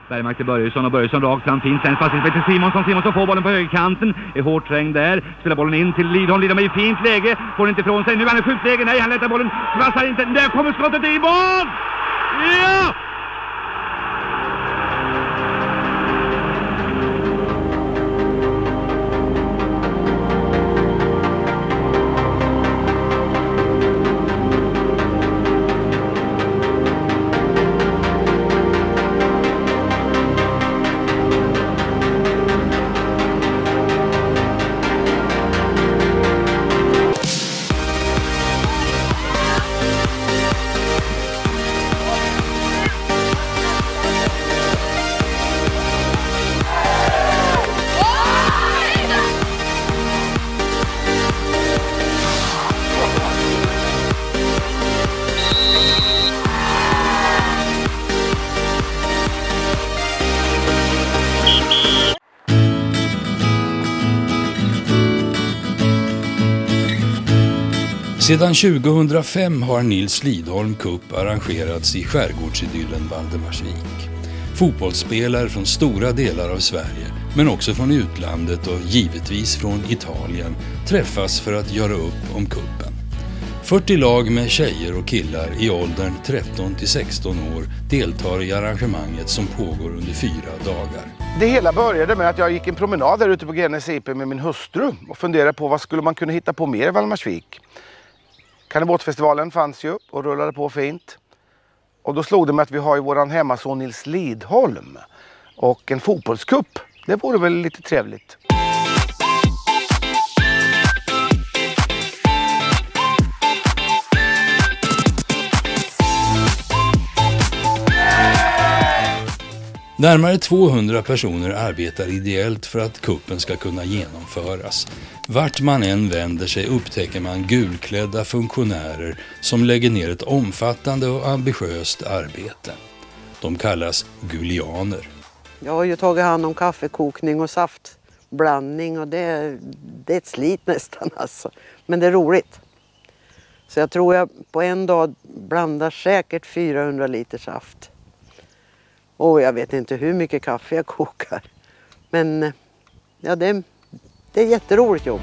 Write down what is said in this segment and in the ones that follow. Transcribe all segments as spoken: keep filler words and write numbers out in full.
Bergmark till Börjesson och Börjesson rakt fram, finns en passning till Simonsson. Simonsson får bollen på högerkanten, är hårt trängd där, spelar bollen in till Lidholm. Lidholm är i fint läge, får inte ifrån sig, nu är han i skjutläge, nej han lättar bollen, passar inte, där kommer skottet i mål! Ja! Sedan tjugohundrafem har Nils Lidholm Cup arrangerats i skärgårdsidyllen Valdemarsvik. Fotbollsspelare från stora delar av Sverige, men också från utlandet och givetvis från Italien, träffas för att göra upp om kuppen. fyrtio lag med tjejer och killar i åldern tretton till sexton år deltar i arrangemanget som pågår under fyra dagar. Det hela började med att jag gick en promenad där ute på Grännes I P med min hustru och funderade på vad skulle man kunna hitta på mer i Valdemarsvik. Kannibåtfestivalen fanns ju och rullade på fint. Och då slog det mig att vi har ju våran hemmason Nils Lidholm. Och en fotbollscup, det vore väl lite trevligt. Närmare tvåhundra personer arbetar ideellt för att kuppen ska kunna genomföras. Vart man än vänder sig upptäcker man gulklädda funktionärer som lägger ner ett omfattande och ambitiöst arbete. De kallas gulianer. Jag har ju tagit hand om kaffekokning och saftblandning och det, det är ett slit nästan alltså. Men det är roligt. Så jag tror jag på en dag blandar säkert fyrahundra liter saft. Och jag vet inte hur mycket kaffe jag kokar. Men ja, det, det är jätteroligt jobb.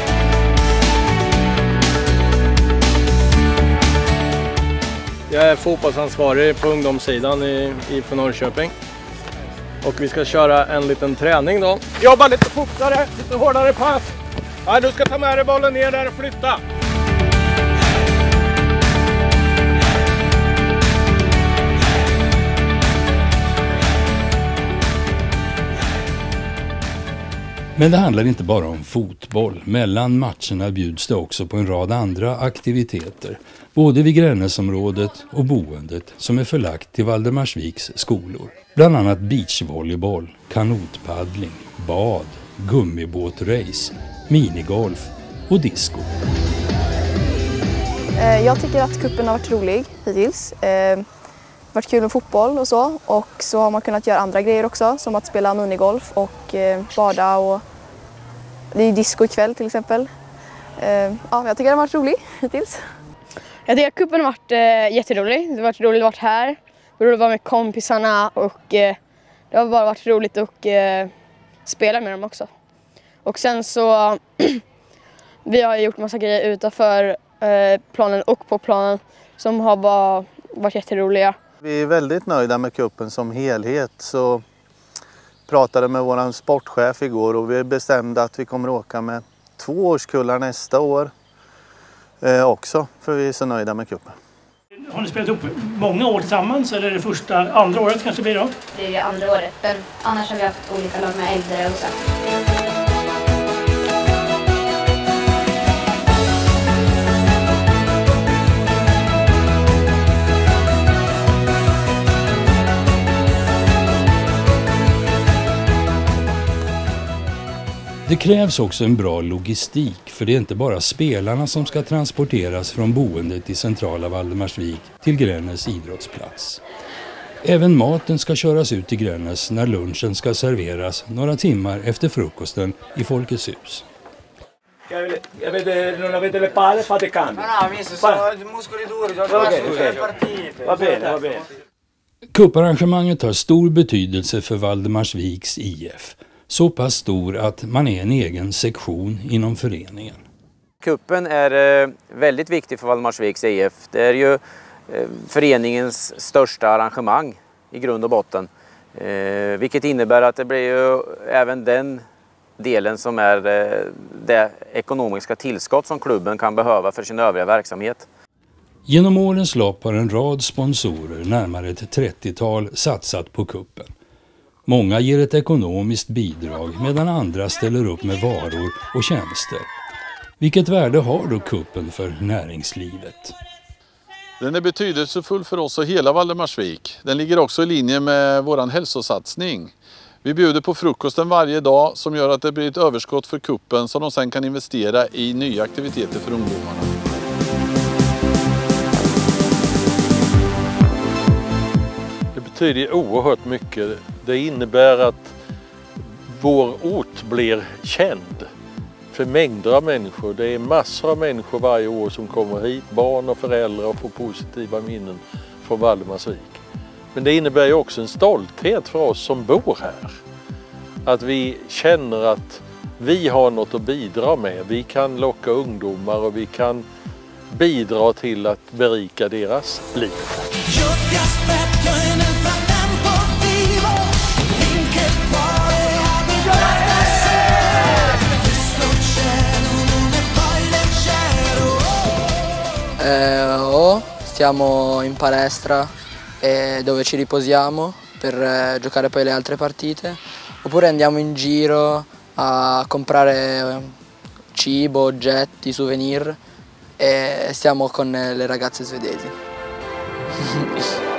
Jag är fotbollsansvarig på ungdomssidan i I F Norrköping. Och vi ska köra en liten träning då. Jobba lite fortare, lite hårdare pass. Ja, du ska ta med dig bollen ner där och flytta. Men det handlar inte bara om fotboll. Mellan matcherna bjuds det också på en rad andra aktiviteter. Både vid Grännesområdet och boendet som är förlagt till Valdemarsviks skolor. Bland annat beachvolleyboll, kanotpaddling, bad, gummibåtrace, minigolf och disco. Jag tycker att kuppen har varit rolig hittills. Det har varit kul med fotboll och så. Och så har man kunnat göra andra grejer också, som att spela minigolf och bada. Och det är disco ikväll till exempel. Ja, jag tycker det har varit rolig hittills. Jag tycker att kuppen har varit eh, jätterolig. Det har varit roligt att vara här. Det var roligt att vara med kompisarna och eh, det har bara varit roligt att eh, spela med dem också. Och sen så vi har gjort massa grejer utanför eh, planen och på planen som har bara varit jätteroliga. Vi är väldigt nöjda med kuppen som helhet. Så pratade med vår sportchef igår och vi bestämde att vi kommer åka med två årskullar nästa år. Eh, också, för vi är så nöjda med kuppen. Har ni spelat ihop många år tillsammans eller är det första, andra året kanske blir då? Det är ju andra året, men annars har vi haft olika lag med äldre och så. Det krävs också en bra logistik, för det är inte bara spelarna som ska transporteras från boendet i centrala Valdemarsvik till Grännes idrottsplats. Även maten ska köras ut till Grännes när lunchen ska serveras några timmar efter frukosten i Folkets hus. Non avete le palle, fate cambio. No, no, mister, sono muscoli duri, ho okay, okay. Va bene, va bene. Cuparrangemanget har stor betydelse för Valdemarsviks I F. Så pass stor att man är en egen sektion inom föreningen. Cupen är väldigt viktig för Valdemarsviks I F. Det är ju föreningens största arrangemang i grund och botten. Vilket innebär att det blir ju även den delen som är det ekonomiska tillskott som klubben kan behöva för sin övriga verksamhet. Genom årens lopp har en rad sponsorer, närmare ett trettiotal, satsat på kuppen. Många ger ett ekonomiskt bidrag medan andra ställer upp med varor och tjänster. Vilket värde har då kuppen för näringslivet? Den är betydelsefull för oss och hela Valdemarsvik. Den ligger också i linje med våran hälsosatsning. Vi bjuder på frukosten varje dag som gör att det blir ett överskott för kuppen som de sen kan investera i nya aktiviteter för ungdomarna. Det betyder oerhört mycket. Det innebär att vår ort blir känd för mängder av människor. Det är massor av människor varje år som kommer hit, barn och föräldrar, och får positiva minnen från Valdemarsvik. Men det innebär ju också en stolthet för oss som bor här. Att vi känner att vi har något att bidra med. Vi kan locka ungdomar och vi kan bidra till att berika deras liv. Eh, oh, stiamo in palestra eh, dove ci riposiamo per eh, giocare poi le altre partite, oppure andiamo in giro a comprare cibo, oggetti, souvenir e stiamo con le ragazze svedesi.